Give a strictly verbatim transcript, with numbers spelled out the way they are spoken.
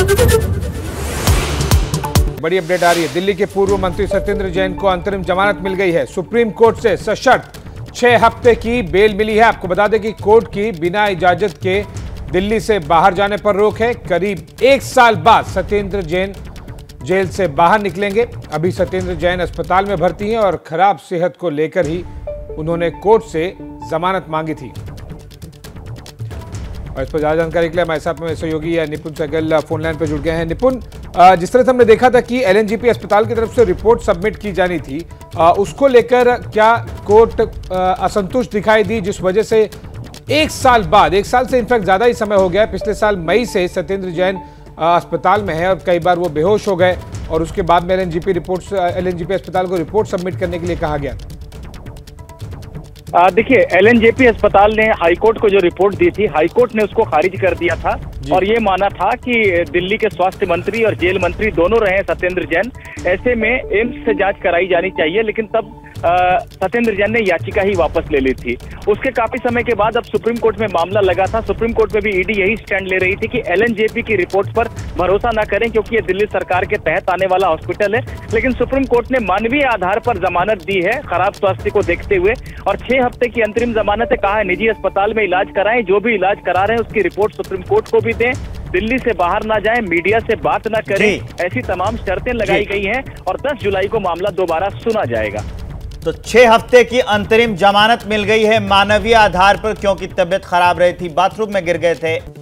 बड़ी अपडेट आ रही है। दिल्ली के पूर्व मंत्री सत्येंद्र जैन को अंतरिम जमानत मिल गई है। सुप्रीम कोर्ट से सशर्त छह हफ्ते की बेल मिली है। आपको बता दें कि कोर्ट की बिना इजाजत के दिल्ली से बाहर जाने पर रोक है। करीब एक साल बाद सत्येंद्र जैन जेल से बाहर निकलेंगे। अभी सत्येंद्र जैन अस्पताल में भर्ती हैं और खराब सेहत को लेकर ही उन्होंने कोर्ट से जमानत मांगी थी। और इस पर ज्यादा जानकारी के लिए हमारे साथ में सहयोगी निपुण सहगल फोन लाइन पर जुड़ गए हैं। निपुण, जिस तरह से हमने देखा था कि एलएनजेपी अस्पताल की तरफ से रिपोर्ट सबमिट की जानी थी, उसको लेकर क्या कोर्ट असंतुष्ट दिखाई दी, जिस वजह से एक साल बाद, एक साल से इनफैक्ट ज्यादा ही समय हो गया, पिछले साल मई से सत्येंद्र जैन अस्पताल में है और कई बार वो बेहोश हो गए और उसके बाद में एलएनजेपी रिपोर्ट एलएनजेपी अस्पताल को रिपोर्ट सबमिट करने के लिए कहा गया था? देखिए, एलएनजेपी अस्पताल ने हाईकोर्ट को जो रिपोर्ट दी थी, हाईकोर्ट ने उसको खारिज कर दिया था और ये माना था कि दिल्ली के स्वास्थ्य मंत्री और जेल मंत्री दोनों रहे सत्येंद्र जैन, ऐसे में एम्स से जांच कराई जानी चाहिए। लेकिन तब सत्येंद्र जैन ने याचिका ही वापस ले ली थी। उसके काफी समय के बाद अब सुप्रीम कोर्ट में मामला लगा था। सुप्रीम कोर्ट में भी ईडी यही स्टैंड ले रही थी कि एलएनजेपी की रिपोर्ट पर भरोसा न करें, क्योंकि ये दिल्ली सरकार के तहत आने वाला हॉस्पिटल है। लेकिन सुप्रीम कोर्ट ने मानवीय आधार पर जमानत दी है खराब स्वास्थ्य को देखते हुए, और छह हफ्ते की अंतरिम जमानत है। कहा है निजी अस्पताल में इलाज कराएं, जो भी इलाज करा रहे हैं उसकी रिपोर्ट सुप्रीम कोर्ट को भी दें, दिल्ली से बाहर ना जाएं, मीडिया से बात ना करें, ऐसी तमाम शर्तें लगाई गई हैं और दस जुलाई को मामला दोबारा सुना जाएगा। तो छह हफ्ते की अंतरिम जमानत मिल गई है मानवीय आधार पर, क्योंकि तबियत खराब रही थी, बाथरूम में गिर गए थे।